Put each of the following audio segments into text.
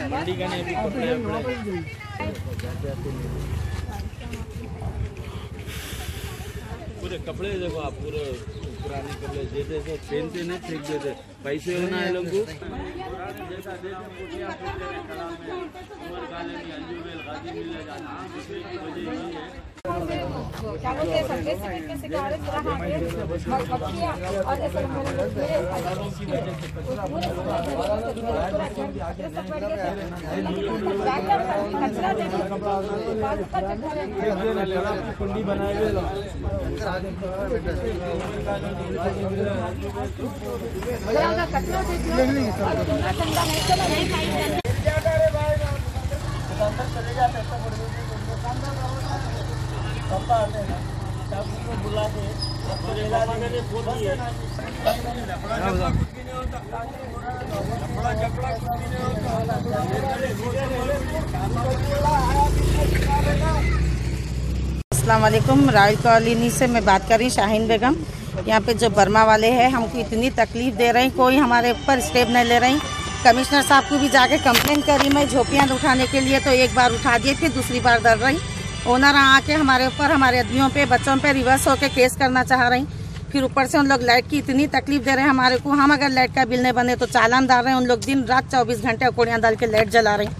मंडी का नहीं पूरे कपड़े देखो आप, पूरे पुराने कपड़े देते थे, पहनते नहीं, फेंक देते, पैसे होना है लोग को। क्या बोलते हैं सबसे सिगारेट पूरा मक्खियाँ और ऐसे कुंडी बनाए हुए बुला के अस्सलाम वालेकुम। रॉयल कॉलोनी से मैं बात कर रही हूँ, शाहीन बेगम। यहाँ पे जो बर्मा वाले हैं हमको इतनी तकलीफ दे रहे हैं, कोई हमारे ऊपर स्टेप नहीं ले रहे हैं। कमिश्नर साहब को भी जाके कंप्लेन करी मैं झोपड़ियाँ उठाने के लिए, तो एक बार उठा दिए, फिर दूसरी बार डर रही। ओनर आके हमारे ऊपर, हमारे आदमियों पे, बच्चों पे रिवर्स होके केस करना चाह रही। फिर ऊपर से उन लोग लाइट की इतनी तकलीफ दे रहे हैं हमारे को। हम अगर लाइट का बिल नहीं बने तो चालान डाल रहे हैं। उन लोग दिन रात 24 घंटे अकोड़ियाँ डाल के लाइट जला रहे हैं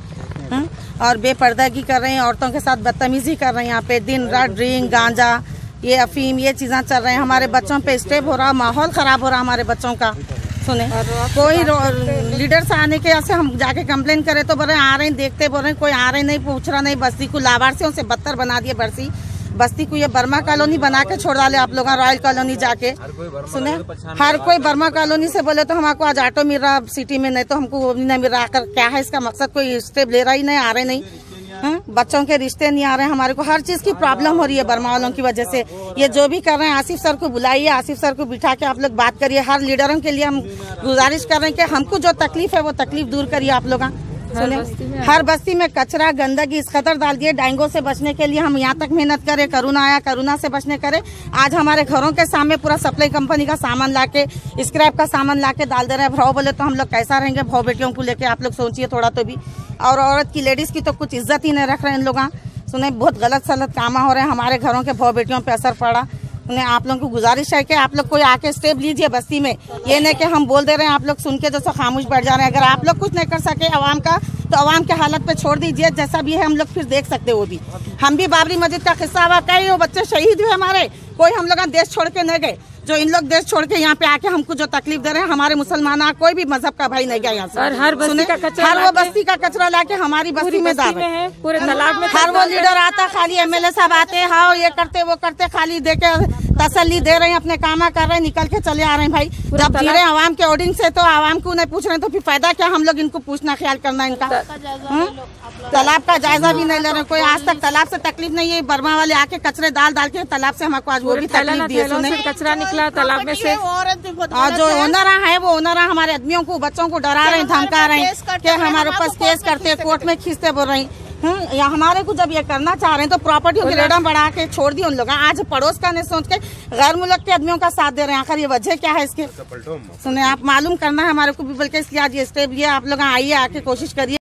और बेपर्दगी कर रहे हैं, औरतों के साथ बदतमीजी कर रहे हैं। यहाँ पे दिन रात ड्रिंक, गांजा, ये अफीम, ये चीज़ें चल रहे हैं। हमारे बच्चों पे स्टेप हो रहा, माहौल ख़राब हो रहा हमारे बच्चों का। सुने कोई लीडर से आने के से हम जाके कंप्लेन करें तो बोल रहे आ रहे हैं, देखते बोल रहे हैं, कोई आ रहे नहीं, पूछ रहा नहीं। बस्ती को लाभार्थियों से बदतर बना दिए। बस्ती को ये बर्मा कॉलोनी बना के छोड़ डाले आप लोग। रॉयल कॉलोनी जाके सुने, हर कोई बर्मा कॉलोनी से बोले तो हमको आज ऑटो मिल रहा सिटी में, नहीं तो हमको वो नहीं मिल रहा। क्या है इसका मकसद? कोई स्टेप ले रहा ही नहीं, आ रहे नहीं। बच्चों के रिश्ते नहीं आ रहे हैं, हमारे को हर चीज की प्रॉब्लम हो रही है बर्मा वालों की वजह से। ये जो भी कर रहे हैं, आसिफ सर को बुलाइए, आसिफ सर को बिठा के आप लोग बात करिए। हर लीडरों के लिए हम गुजारिश कर रहे हैं कि हमको जो तकलीफ है वो तकलीफ दूर करिए आप लोग। सुने, हर बस्ती में कचरा, गंदगी इस कदर डाल दिए। डेंगू से बचने के लिए हम यहाँ तक मेहनत करें, कोरोना आया, कोरोना से बचने करे। आज हमारे घरों के सामने पूरा सप्लाई कंपनी का सामान लाके, स्क्रैप का सामान लाके डाल दे रहे हैं। भाव बोले तो हम लोग कैसा रहेंगे? भाव बेटियों को लेके आप लोग सोचिए थोड़ा तो भी। और औरत की, लेडीज की तो कुछ इज्जत ही नहीं रख रहे हैं इन लोग। सुने, बहुत गलत सलत काम हो रहे हैं, हमारे घरों के भाव बेटियों पे असर पड़ा। उन्हें आप लोगों को गुजारिश है कि आप लोग कोई आके स्टेप लीजिए बस्ती में। ये नहीं कि हम बोल दे रहे हैं, आप लोग सुन के जैसा खामोश बैठ जा रहे हैं। अगर आप लोग कुछ नहीं कर सके आवाम का, तो आवाम के हालत पे छोड़ दीजिए। जैसा भी है हम लोग फिर देख सकते हैं। वो भी हम भी बाबरी मस्जिद का किस्सा हुआ, कई वो बच्चे शहीद हुए हमारे। कोई हम लोग देश छोड़ के नहीं गए। जो इन लोग देश छोड़ के यहाँ पे आके हमको जो तकलीफ दे रहे हैं, हमारे मुसलमान, कोई भी मजहब का भाई नहीं गया यहाँ से। और हर बस्ती का कचरा, हर वो बस्ती का कचरा लाके हमारी बस्ती में डाल रहे हैं। पूरे तालाब में हर वो लीडर आता, खाली एमएलए साहब आते, हाँ ये करते वो करते, खाली देके तसल्ली दे रहे हैं, अपने काम कर रहे हैं, निकल के चले आ रहे हैं। भाई जब जी रहे आवाम के ऑडियंस से, तो आवाम को नहीं पूछ रहे हैं, तो फिर फायदा क्या? हम लोग इनको पूछना, ख्याल करना इनका। तालाब का जायजा भी नहीं ले रहे। कोई आज तक तालाब से तकलीफ नहीं है। बर्मा वाले आके कचरे डाल के तालाब से हमको आज वो भी तकलीफ दी है। कचरा निकला तालाब में से। और जो ओनर है वो ओनर हमारे आदमियों को, बच्चों को डरा रहे हैं, धमका रहे हैं कि हमारे पास केस करते, कोर्ट में खींचते बोल रहे हैं। या हमारे को जब ये करना चाह रहे हैं तो प्रॉपर्टियों की रेडम बढ़ा के छोड़ दिए उन लोग। आज पड़ोस का नहीं सोच के गैर मुल्क के आदमियों का साथ दे रहे हैं। आखिर ये वजह क्या है इसके? सुने, आप मालूम करना है हमारे को भी, बल्कि इसलिए आज ये स्टेप लिया। आप लोग आइए, आके कोशिश करिए।